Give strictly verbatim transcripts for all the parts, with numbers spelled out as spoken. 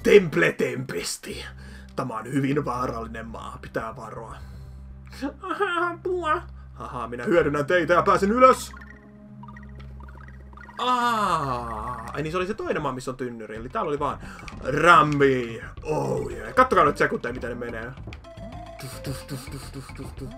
Temple Tempesti. Tämä on hyvin vaarallinen maa, pitää varoa. Apua. Haha, minä hyödynnän teitä ja pääsen ylös. Aa, ai niin se oli se toinen maa, missä on tynnyri. Eli täällä oli vaan Rambi. Oh yeah. Kattokaa nyt sekunteja, miten ne menee. Tuf, tuf, tuf, tuf, tuf, tuf, tuf.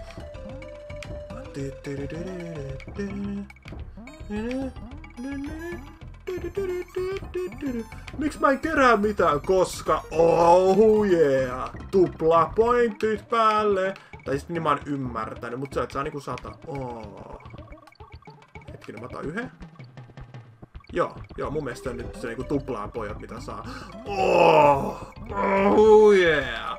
Miksi mä en kerää mitään? Koska, oh yeah, tupla pointit päälle. Tai sitten niin mä oon ymmärtänyt, mutta sä et saa niinku sata. Oh. Hetkinen, mä otan yhden. Joo, joo, mun mielestä on nyt se niinku tuplaa pojat, mitä saa. Oh, oh yeah.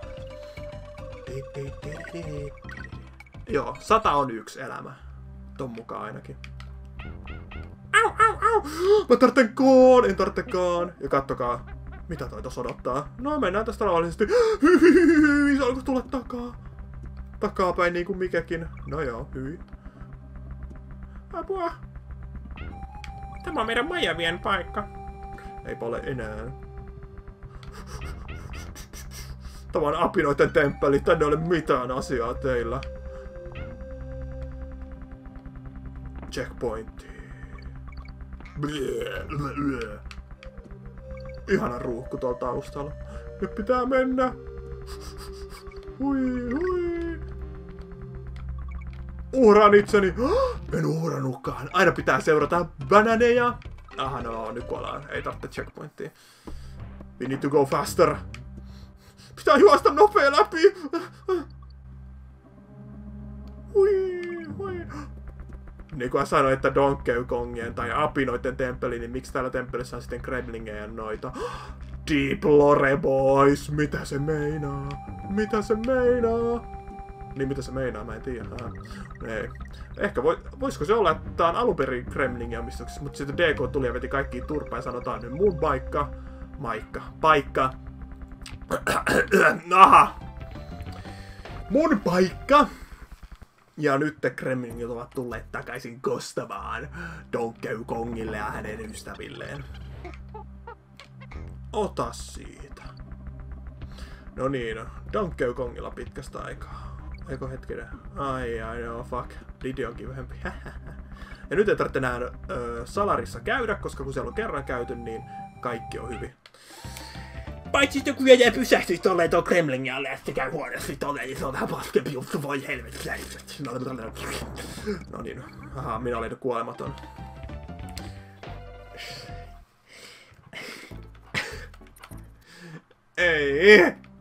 Joo, sata on yksi elämä. Ton mukaan ainakin. Au, au, au! Mä tarvitsen koon, en tarvitsekaan. Ja kattokaa, mitä toi tossa odottaa. No mennään tästä rauhallisesti. Hyi, saanko tulla takaa? Takapäin niinku mikäkin. No joo, hyi. Apua. Tämä on meidän majavien paikka. Eipä ole enää. Tämä on apinoiden temppeli. Tänne ei ole mitään asiaa teillä. Checkpointti. Ihana ruuhku tuolla taustalla. Nyt pitää mennä. Hui, hui. Uhraan itseni. En uhrannutkaan. Aina pitää seurata bananeja. Aha, no nyt kuollaan. Ei tarvitse checkpointtia. We need to go faster. Pitää juosta nopea läpi. Hui, hui. Niin kuin sanoin, että Donkey Kongien tai apinoiden temppeli, niin miksi täällä temppelissä on sitten gremlingeja ja noita? Deep Lore Boys! Mitä se meinaa? Mitä se meinaa? Niin mitä se meinaa, mä en tiedä. Ei. Ehkä voi, voisiko se olla, että tää on alunperin gremlingia omistuksessa, mutta sitten D K tuli ja veti kaikki turpaan ja sanotaan nyt mun paikka. Maikka. Paikka. Aha! Mun paikka! Ja nyt gremlingit ovat tulleet takaisin kostamaan Donkey Kongille ja hänen ystävilleen. Ota siitä. No niin, Donkey Kongilla pitkästä aikaa. Eikö hetkinen? Ai ai no fuck. Didi on kivempi. Ja nyt ei tarvitse enää ö, salarissa käydä, koska kun siellä on kerran käyty, niin kaikki on hyvin. Paitsi sitten kun vielä pysähtyy tolleen tuon Kremlingin alle ja sitten käy huonosti tolleen, niin se on vähän paskempi juttu, voi helvetti. No niin, aha, minä olin kuolematon. Ei!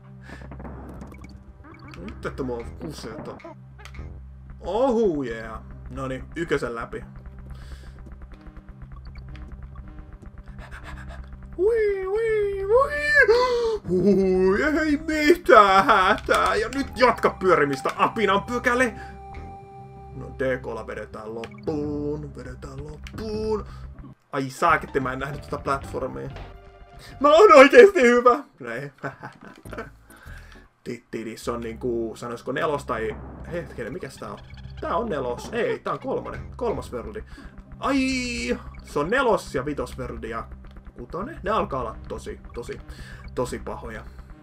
Nyt että mua on kuseeta. Ohu yeah. Noniin, ykösen läpi. Hui, hui, hui. Hui, ei mitään hätää. Ja nyt jatka pyörimistä, apinan pökäle. No D K:lla vedetään loppuun, vedetään loppuun. Ai saakitti, mä en nähnyt tota platformia. Mä oon oikeesti hyvä. Näin. Tittidi, se on niinku, sanoisiko nelos tai... Hetkinen, mikäs tää on? Tää on nelos. Ei, tää on kolmonen. Kolmas worldi. Ai, se on nelos ja vitos worldi ja kutonen. Ne alkaa olla tosi, tosi, tosi pahoja.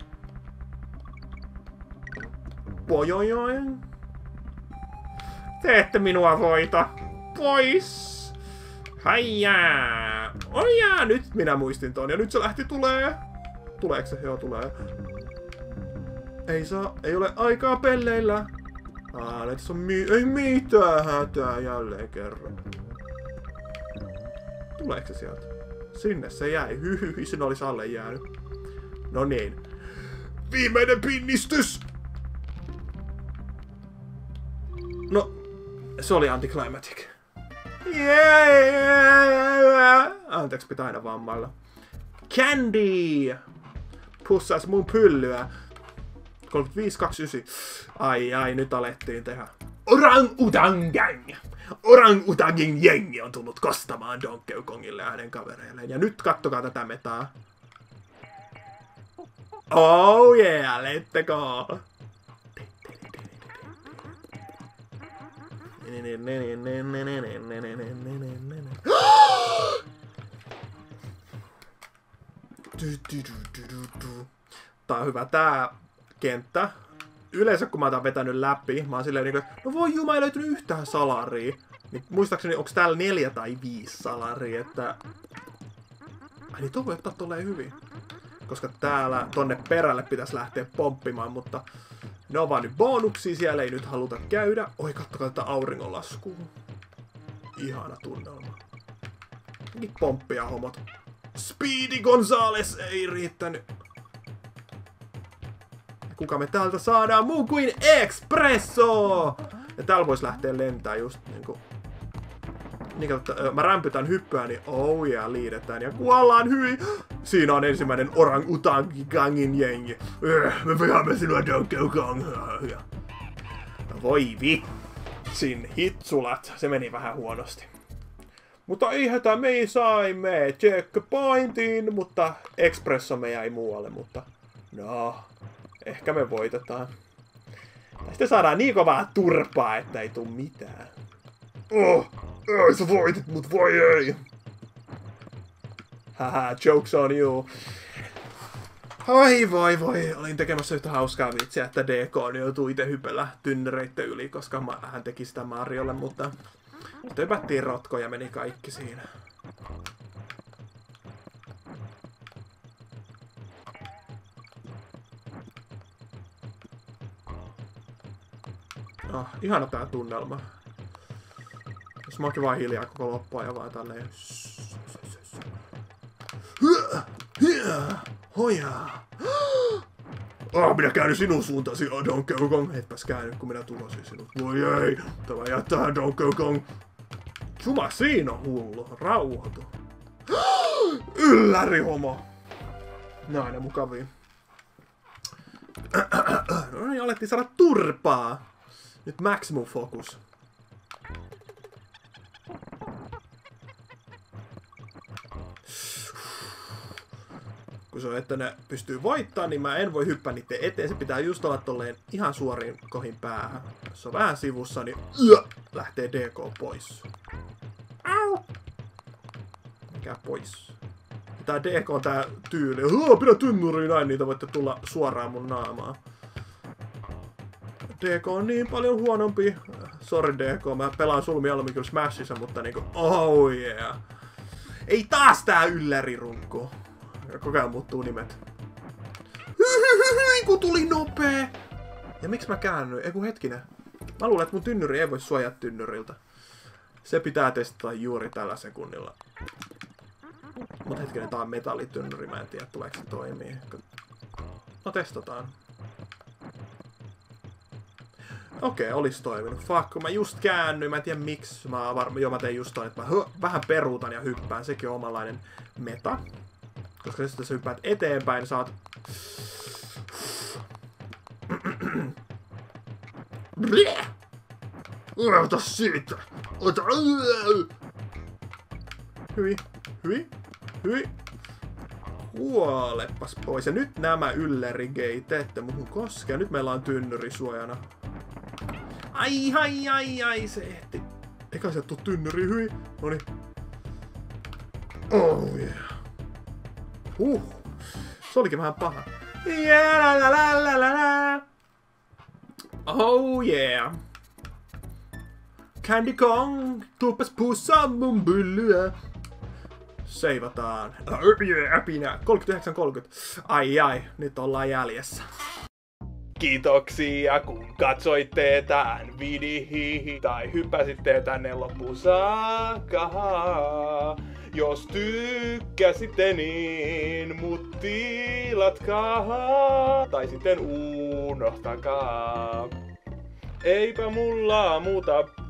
Pojojoi. Te ette minua voita. Pois. Haijaa. Oi jaa, nyt minä muistin ton ja nyt se lähti tulee. Tuleeko se? Joo, tulee. Ei saa, ei ole aikaa pelleillä. Aa, nyt on mi ei mitään hätää jälleen kerran. Tuleeko se sieltä? Sinne se jäi. Hyhy, sinne olisi alle jäänyt. No niin. Viimeinen pinnistys! No, se oli anticlimatic. Yeah! Anteeksi, pitää aina vammailla. Candy! Pussas mun pyllyä. kolmekymmentäviisi kaksikymmentäyhdeksän. Ai ai, nyt alettiin tehdä. Orang-Utan Gang! Orang-Utanin jengi on tullut kostamaan Donkey Kongille ja hänen kavereilleen. Ja nyt kattokaa tätä metaa. Oh yeah, let's go! Tää on hyvä tää kenttä. Yleensä kun mä oon vetänyt läpi, mä oon silleen niinku, no voi juu, mä ei löytynyt yhtään salaria. Niin muistaakseni onks täällä neljä tai viisi salaria, että... Ai niin toi voi ottaa tolleen hyvin. Koska täällä tonne perälle pitäisi lähteä pomppimaan, mutta... Ne on vaan nyt bonuksia, siellä ei nyt haluta käydä. Oi, kattokaa tätä auringonlaskua. Ihana tunnelma. Nyt pomppia homot. Speedy Gonzales ei riittänyt. Kuka me täältä saadaan muu kuin Expresso? Ja täällä vois lähteä lentää just niinku... Niin katsotaan, mä rämpytän hyppyä, niin oh yeah, liidetään ja kuollaan hyi. Siinä on ensimmäinen orang-utangin jengi. Me vihaamme sinua, Donkey Kong. Voi vitsin hitsulat, se meni vähän huonosti. Mutta ei hätä, me saimme checkpointin, mutta Expresso me jäi muualle, mutta no, ehkä me voitetaan. Tai sitten saadaan niin kovaa turpaa, että ei tuu mitään. Oh, ei sä voitit, mut voi ei. Haha, jokes on you. Oi voi voi, olin tekemässä yhtä hauskaa vitsiä, että D K joutuu itse hypellä tynnyreitten yli, koska hän teki sitä Mariolle, mutta töpättiin rotko ja meni kaikki siinä. Oh, ihana tää tunnelma. Jos mä oonkin vaan hiljaa koko loppua ja vaan tälleen... Hojaa! Oh, minä käyn sinun suuntasi, Donkey Kong. Etpäs käynyt, kun minä tulosin sinut. Voi ei! Tämä jättää Donkey Kong. Suma siinä on hullu. Rauhoitu. Ylläri homo! No aina mukavia. No niin, alettiin saada turpaa. Nyt maximum focus. Kun se on, että ne pystyy voittamaan, niin mä en voi hyppää niiden eteen. Se pitää just olla tolleen ihan suoriin kohin päähän. Jos on vähän sivussa, niin yö, lähtee D K pois. Au! Mikä pois? Tää D K on tää tyyli. Hoo, pidä tynnyriin näin, niitä voitte tulla suoraan mun naamaan. D K on niin paljon huonompi. Sorry D K, mä pelaan sul mieluummin kyllä Smashissa, mutta niinku, oh yeah. Ei taas tää yllärirunkku. Koko ajan muuttuu nimet. Hyi, kun tuli nopee! Ja miksi mä käännyin? Eiku hetkinen. Mä luulen, että mun tynnyri ei voi suojaa tynnyriltä. Se pitää testata juuri tällä sekunnilla. Mut hetkinen, tää on metallitynnyri. Mä en tiedä, tuleeko se toimii. No testataan. Okei, okay, olis toiminut. Fuck, kun mä just käännyin. Mä en tiedä miksi. Mä varmaan, joo mä tein just ton, että mä vähän peruutan ja hyppään. Sekin on omanlainen meta. Koska sitten sä hyppäät eteenpäin, saat... Ota siitä! Ota! Hyi, hyi, hyi. Huolepas pois. Ja nyt nämä yllerigeit ette muhun koskea. Nyt meillä on tynnyri suojana. Ai, ai, ai, ai, se ehti. Eikä se tuu tynnyri, hyi. Noniin. Oh yeah. Huh. Se olikin vähän paha. Yeah, la, la, la, la, la. Oh yeah. Candy Kong, tuupas puussa mun pyllyä. Seivataan. Äpinä. kolmekymmentäyhdeksän kolmekymmentä. Ai ai, nyt ollaan jäljessä. Kiitoksia kun katsoitte tämän videon tai hyppäsitte tänne loppuun saakka. Jos tykkäsitte niin mut tilatkaa tai sitten unohtakaa. Eipä mulla muuta